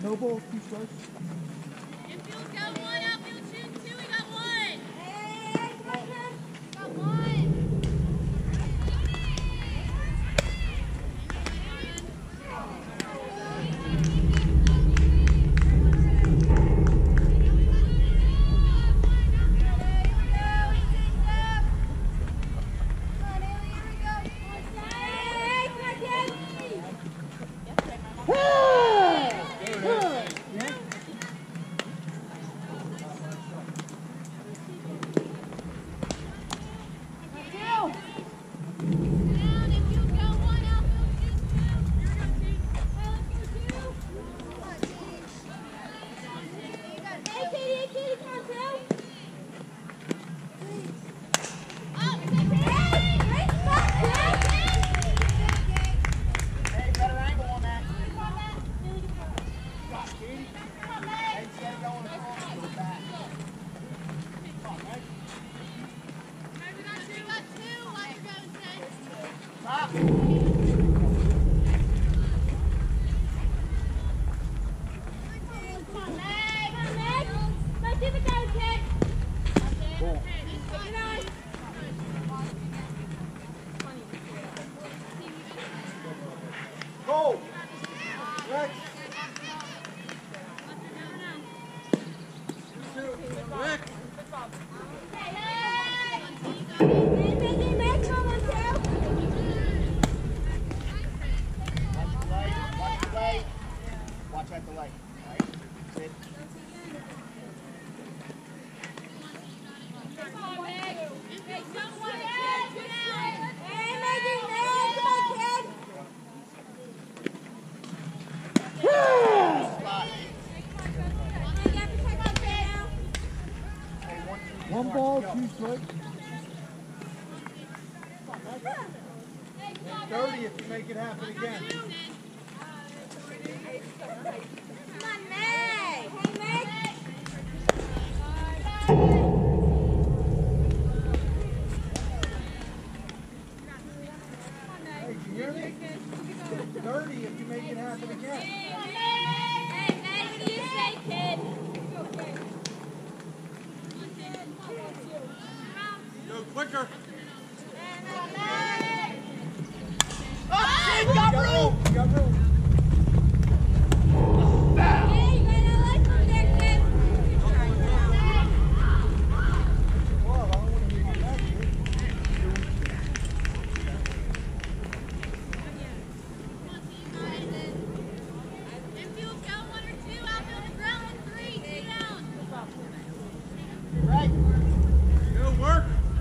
No ball, 2 strikes. Infield got 1, outfield shooting 2, we got 1. Hey, Got 1. Go! Rex! Rex! Watch at the light. Right? Sit. One ball, 2 strikes. 30 if you make it happen again. Come on, Meg! Hey, Meg! Hey, can you hear me? 30 if you make it happen again. Hey, Meg, what do you say, kid? Go quicker. Oh, shit, got room! You got room. Hey, you gotta like from there, kid. Well, I don't want to hear you back here. Infield got 1 or 2, outfield and ground 3, 2 down. Right. Good work.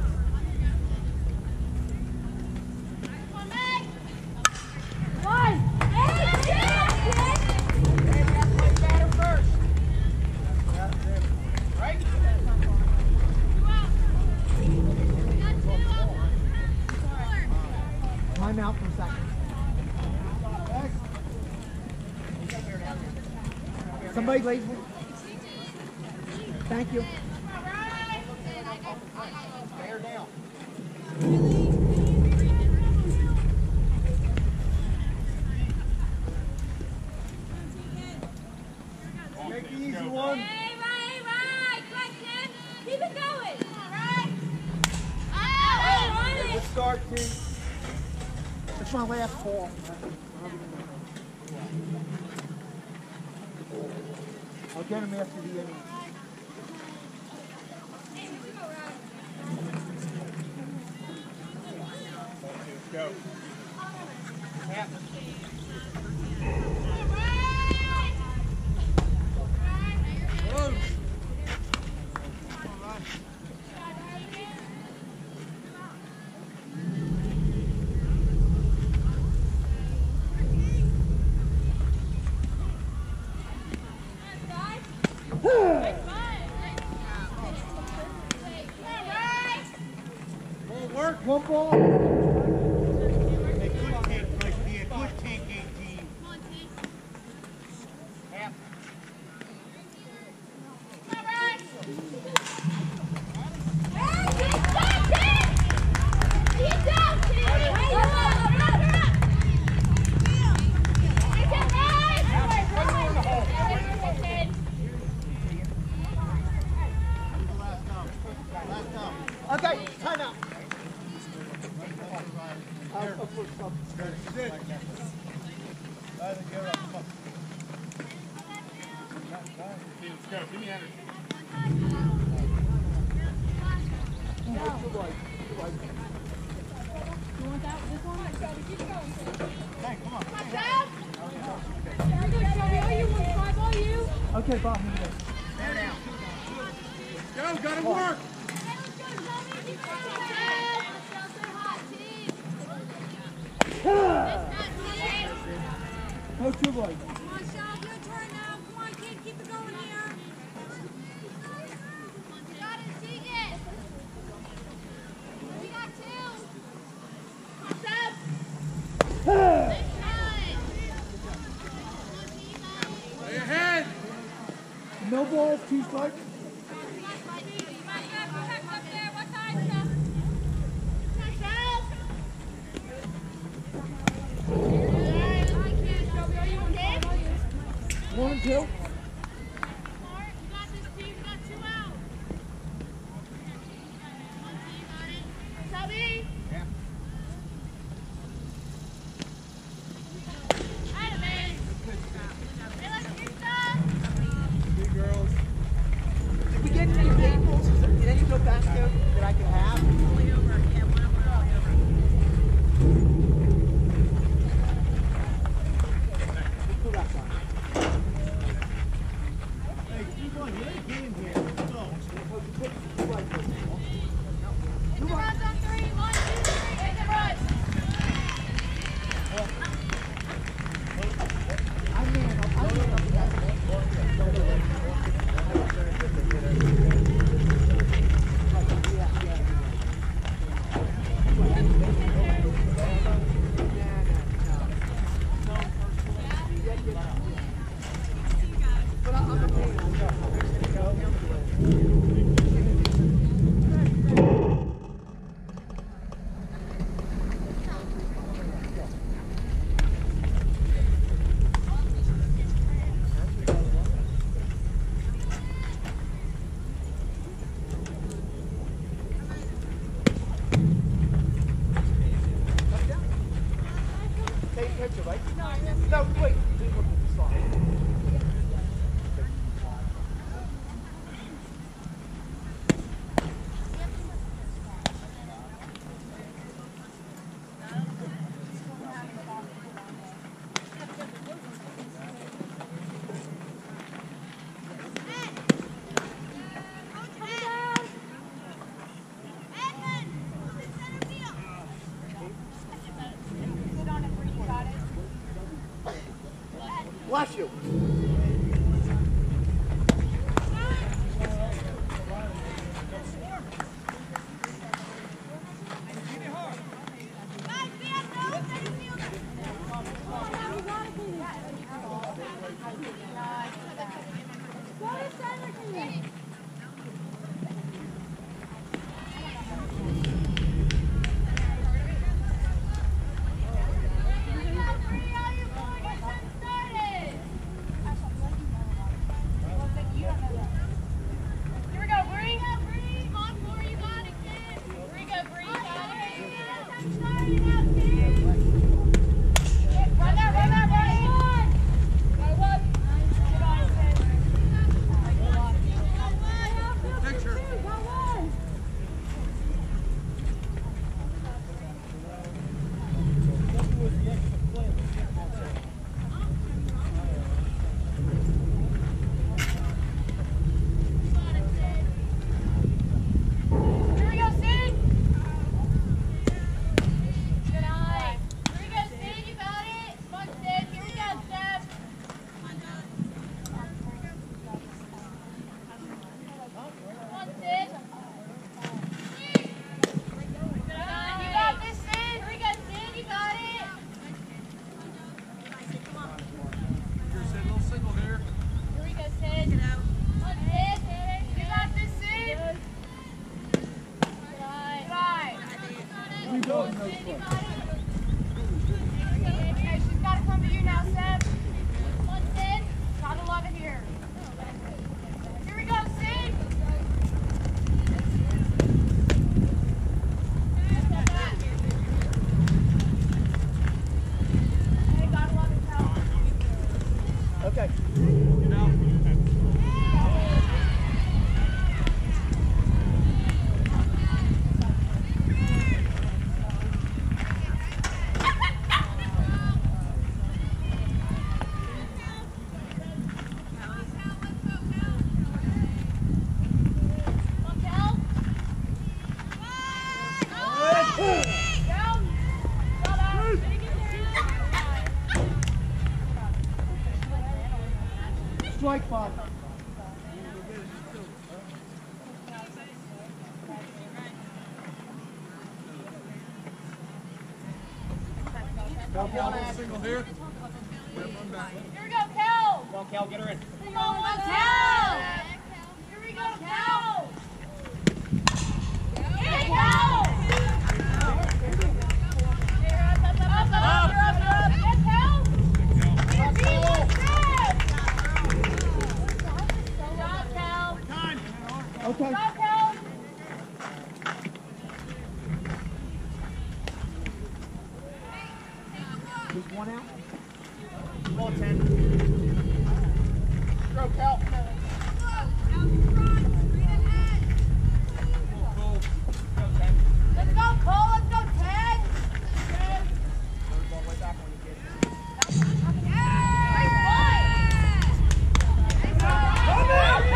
Time out for a second. Somebody late. Thank you. Bear down. Make the easy one. Hey, right. Come on, kid. Keep it going. Come on, right. Good Hey, start, team. That's my last ball. I'll get him after the inning. Go. Work. One ball. They could take, like, be a good tank 18. Come on, T. Half. Put her in the hole. Let's go. Give me energy. You want that? This one? Keep going. Hey, come on. Very good, Shelby. Oh, you want five? Oh, you? Okay, Bob. Bear down. Go, gotta work. Coach, your boy. Come on, Shell. Your turn now. Come on, kid. Keep it going here. You got it, Tegan. We got two. Seb. Nice try. Stay ahead. No balls, 2 strikes. One and two. You got this, team. You got two out. You got it. Subby. Yeah. Right, man. Hey, let's get done. Big girls. Did we get any tables? Did any go back there that I could have? Hey, keep on. You're in a game here. Let's go. Hit the runs on three. 1, 2, 3. Hit the runs. Take a picture, right? No, wait. Bless you. Here we go, Bree. Come on, Corey, you got it, kid. Here we go, Bree. You got it. Run that, run that, run it. Go, what? Get on, Sid. Picture. Here we go, Sid. Good eye. Here we go, Sid. You got it. Come on, Sid. Here we go, Seb. Come on, Sid. Good eye. You got this, Sid. Here we go, Sid. You got it. Here's a little single here. Here we go, Sid. Come on, Sid. You got this, Sid. Good eye. We Good both eye. know Sid, you play. got it. Okay, she's got to come to you now, Seb. Come on, Sid. Gotta love it here. Here we go, Sid. Step back. strike, Bob. Single here. Run back. Here we go, Kel. Come on, Kel, get her in. Come on, Kel. Here we go, Kel. Here we go. Up. Yes, Kel. Let's Good job, Kel. Okay. Good job, Kel. Just one out. Ball 10. Throw, Kel. Let's go, Cole. Let's go, Ted. Ball way back when you get it. Nice play. Come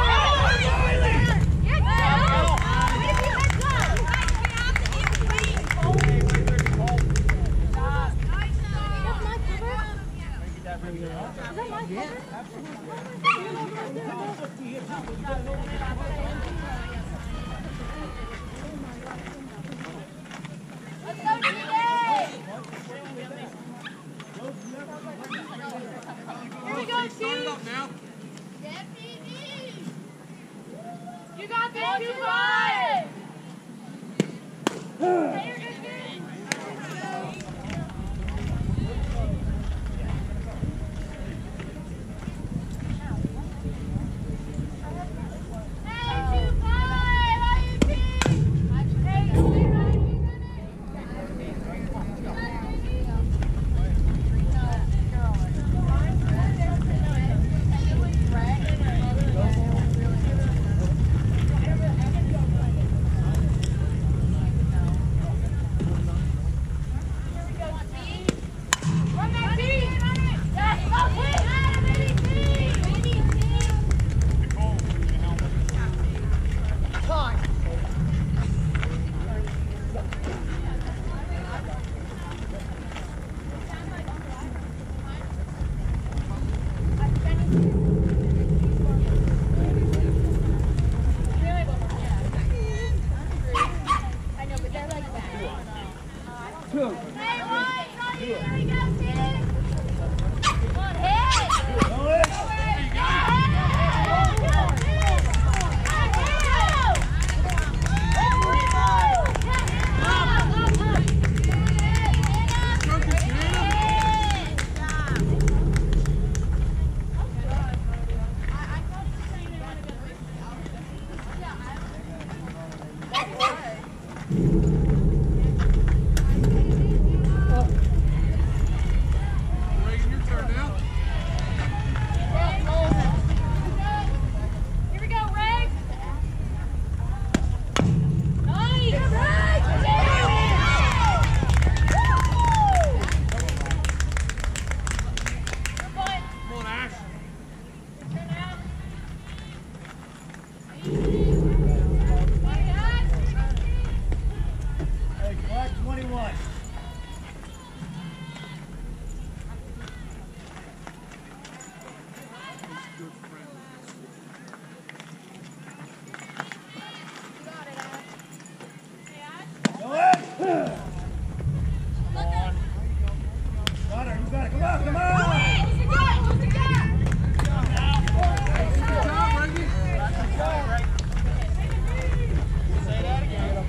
Let's go, DA. Here we go, Start it team. up now. You got this, 2-5. Reagan, your turn now. Here we go, Ray. Nice. Come on, Ash. Hey, Black 21. Good friend. Go in. Got her. You got it. Come on. Come on. Good job, Reagan. Say that again.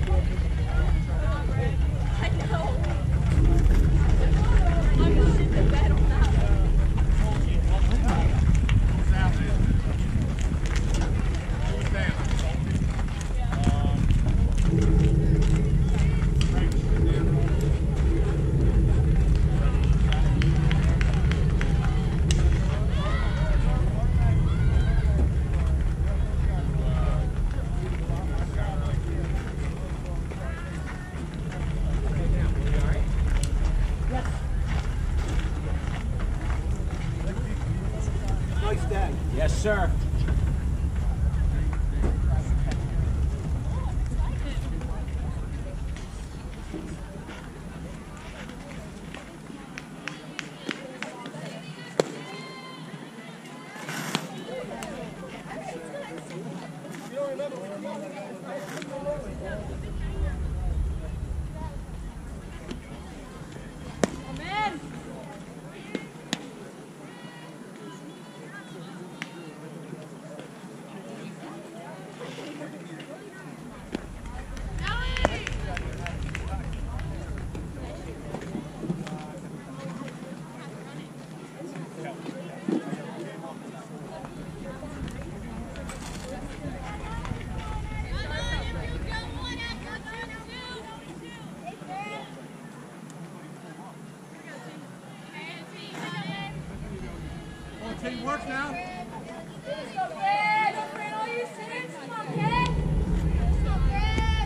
Nice day. Yes, sir. Teamwork now. Let's go, Fred. Go, Fred. All you six. Come on, Fred. Let's go, Fred.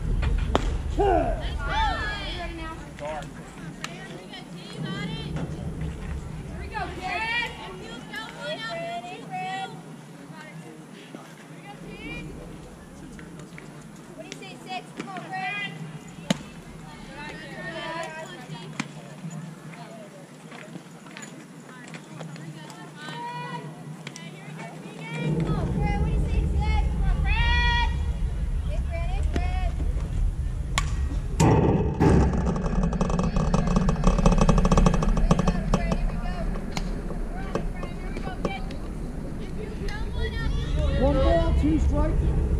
Let's go. You ready now? Guard. Here we go, Fred. Hey, Fred. What do you say, six? Come on, Fred. Come on, Fred. What do you say, six? Come on, Fred. Hey, Fred. Hey, Fred. Fred, here we go. We're on it, Fred. Here we go, kid. If you kill one out, you One ball, two strikes.